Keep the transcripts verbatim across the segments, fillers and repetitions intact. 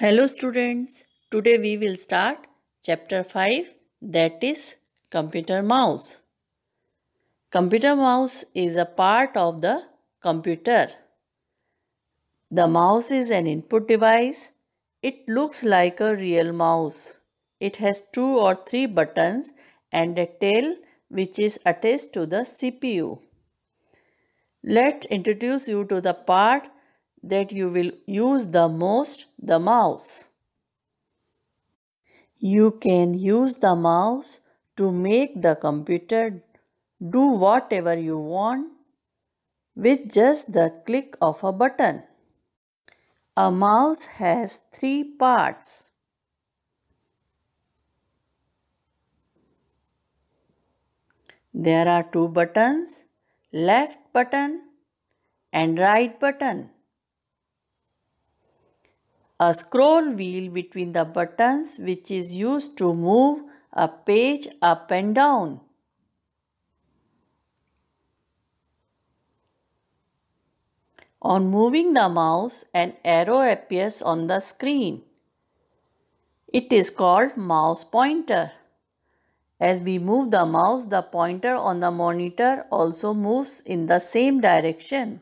Hello students, today we will start chapter five, that is computer mouse. Computer mouse is a part of the computer. The mouse is an input device. It looks like a real mouse. It has two or three buttons and a tail which is attached to the C P U. Let's introduce you to the part that you will use the most, the mouse. You can use the mouse to make the computer do whatever you want with just the click of a button. A mouse has three parts. There are two buttons, left button and right button. A scroll wheel between the buttons which is used to move a page up and down. On moving the mouse, an arrow appears on the screen. It is called mouse pointer. As we move the mouse, the pointer on the monitor also moves in the same direction.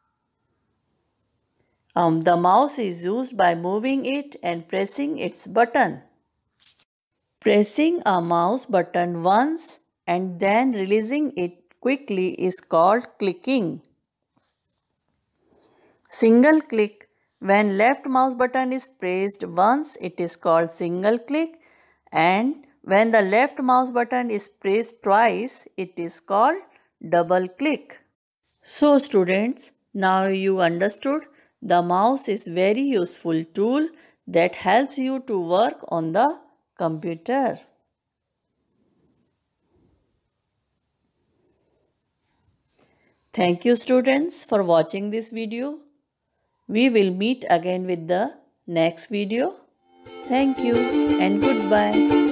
Um, the mouse is used by moving it and pressing its button. Pressing a mouse button once and then releasing it quickly is called clicking. Single click. When left mouse button is pressed once, it is called single click, and when the left mouse button is pressed twice, it is called double click. So students, now you understood the mouse is very useful tool that helps you to work on the computer. Thank you students for watching this video. We will meet again with the next video. Thank you and goodbye.